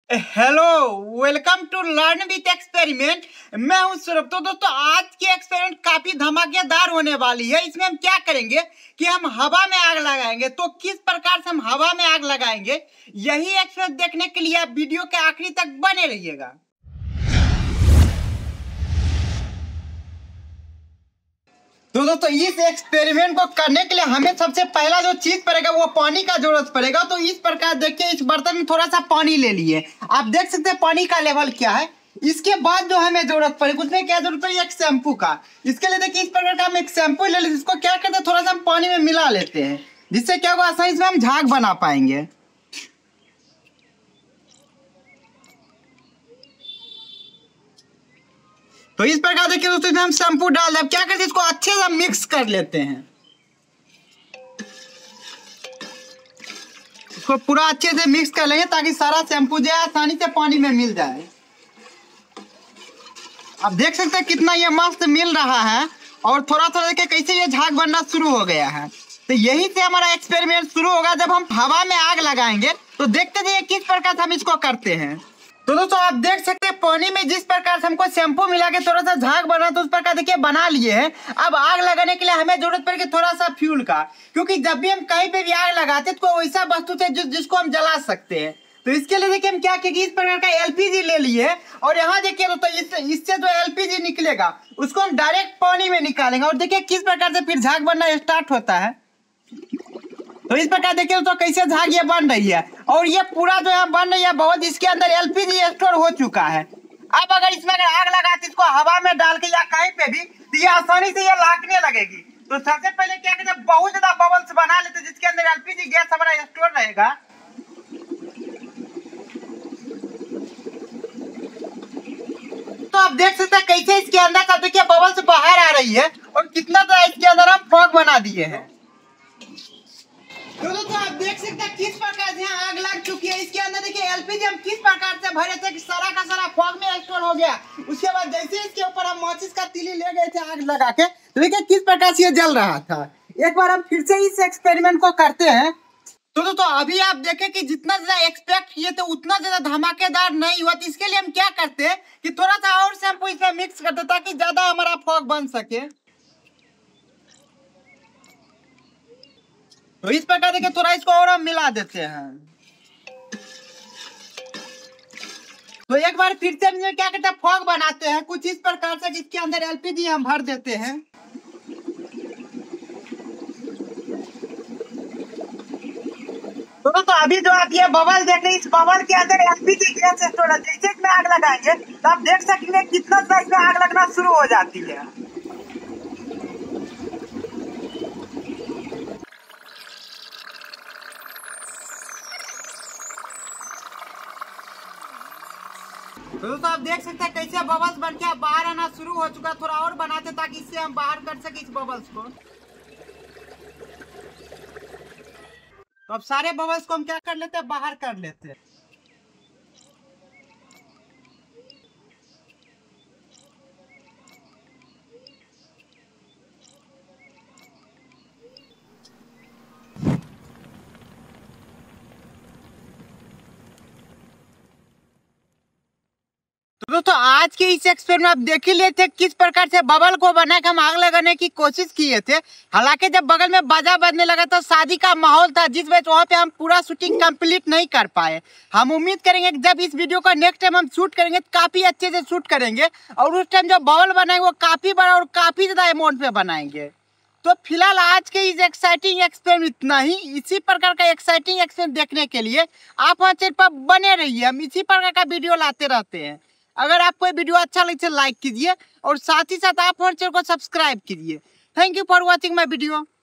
Hello, welcome to learn with experiment. मैं हूं सौरभ। तो दोस्तों, आज की एक्सपेरिमेंट काफी धमाकेदार होने वाली है। इसमें हम क्या करेंगे कि हम हवा में आग लगाएंगे। तो किस प्रकार से हम हवा में आग लगाएंगे, यही एक्सपेरिमेंट देखने के लिए आप वीडियो के आखिरी तक बने रहिएगा। तो दोस्तों, इस एक्सपेरिमेंट को करने के लिए हमें सबसे पहला जो चीज पड़ेगा वो पानी का जरूरत पड़ेगा। तो इस प्रकार देखिए, इस बर्तन में थोड़ा सा पानी ले लिए। आप देख सकते हैं पानी का लेवल क्या है। इसके बाद जो हमें जरूरत पड़ेगी, उसमें क्या जरूरत पड़ेगी, एक शैम्पू का। इसके लिए देखिए, इस प्रकार का हम एक शैम्पू ले लेते हैं। इसको क्या करते हैं, थोड़ा सा हम पानी में मिला लेते हैं, जिससे क्या होगा, आसानी से हम झाग बना पाएंगे। तो इस प्रकार देखिए दोस्तों, इसमें हम शैम्पू डाल दें। क्या करते हैं, इसको अच्छे से मिक्स कर लेते हैं। इसको पूरा अच्छे से मिक्स कर लेंगे ताकि सारा शैम्पू जो है आसानी से पानी में मिल जाए। आप देख सकते हैं कितना ये मस्त मिल रहा है, और थोड़ा थोड़ा देखिए कैसे ये झाग बनना शुरू हो गया है। तो यही से हमारा एक्सपेरिमेंट शुरू होगा। जब हम हवा में आग लगाएंगे तो देखते जाइए किस प्रकार से हम इसको करते हैं। तो दोस्तों, आप देख सकते हैं पानी में जिस प्रकार से हमको शैम्पू मिला के थोड़ा सा झाग बना, तो उस प्रकार देखिए बना लिए हैं। अब आग लगाने के लिए हमें जरूरत पड़ेगी थोड़ा सा फ्यूल का, क्योंकि जब भी हम कहीं पे भी आग लगाते हैं तो कोई वैसा वस्तु थे जिसको हम जला सकते हैं। तो इसके लिए देखिए हम क्या किए, इस प्रकार का एलपीजी ले लिए। और यहाँ देखिए दोस्तों, इससे जो एलपीजी निकलेगा उसको हम डायरेक्ट पानी में निकालेंगे, और देखिए किस प्रकार से फिर झाग बनना स्टार्ट होता है। तो इस प्रकार देखिए तो कैसे झाग ये बन रही है, और ये पूरा जो है बन रही है बहुत। इसके अंदर एलपीजी स्टोर हो चुका है। अब अगर इसमें आग लगाते इसको हवा में डाल के या कहीं पे भी, तो ये आसानी से ये लागने लगेगी। तो सबसे पहले क्या करते हैं, बहुत ज्यादा बबल्स बना लेते हैं जिसके अंदर एलपीजी गैस हमारा स्टोर रहेगा। तो आप देख सकते हैं कैसे इसके अंदर का देखिए बबल्स बाहर आ रही है, और कितना तो इसके अंदर हम फॉग बना दिए हैं। तो आप देख सकते हैं किस प्रकार से आग लग चुकी है। इसके अंदर देखिए एलपीजी हम किस प्रकार से भरे थे कि सारा का सारा फॉग में स्टोर हो गया। उसके बाद जैसे इसके ऊपर हम माचिस का तीली ले गए थे आग लगा के, तो देखिए किस प्रकार से ये जल रहा था। एक बार हम फिर से इस एक्सपेरिमेंट को करते हैं। तो दोस्तों, अभी आप देखें कि जितना ज्यादा एक्सपेक्ट किए थे उतना ज्यादा धमाकेदार नहीं हुआ। तो इसके लिए हम क्या करते हैं कि थोड़ा सा और शैम्पू इसमें मिक्स करते ताकि ज्यादा हमारा फॉग बन सके। तो इस प्रकार देखिए थोड़ा इसको और हम मिला देते हैं। तो एक बार फिर से हम क्या करते हैं, फॉग बनाते हैं कुछ इस प्रकार से, जिसके अंदर एलपीजी हम भर देते हैं। तो अभी जो आप ये बबल देख रहे हैं, इस बबल के अंदर एलपीजी गैस स्टोर है। जैसे इसमें आग लगाएंगे तो आप देख सकेंगे कितना सा इसमें आग लगना शुरू हो जाती है। तो दोस्तों, आप देख सकते हैं कैसे बबल्स बन के बाहर आना शुरू हो चुका। थोड़ा और बनाते ताकि इससे हम बाहर कर सके इस बबल्स को। तो अब सारे बबल्स को हम क्या कर लेते हैं, बाहर कर लेते हैं। तो दोस्तों, आज के इस एक्सपेरिमेंट में आप देख ही लिए थे किस प्रकार से बबल को बना के हम आग लगाने की कोशिश किए थे। हालांकि जब बगल में बाजा बजने लगा तो शादी का माहौल था, जिस वजह से वहाँ पे हम पूरा शूटिंग कंप्लीट नहीं कर पाए। हम उम्मीद करेंगे कि जब इस वीडियो को नेक्स्ट टाइम हम शूट करेंगे तो काफ़ी अच्छे से शूट करेंगे, और उस टाइम जो बबल बनाएंगे वो काफ़ी बड़ा और काफ़ी ज़्यादा अमाउंट में बनाएंगे। तो फिलहाल आज के इस एक्साइटिंग एक्सपेरिमेंट इतना ही। इसी प्रकार का एक्साइटिंग एक्सपेरिमेंट देखने के लिए आप हमारे चैनल पर बने रहिए। हम इसी प्रकार का वीडियो लाते रहते हैं। अगर आपको ये वीडियो अच्छा लगे तो लाइक कीजिए, और साथ ही साथ आप हमारे चैनल को सब्सक्राइब कीजिए। Thank you for watching my video.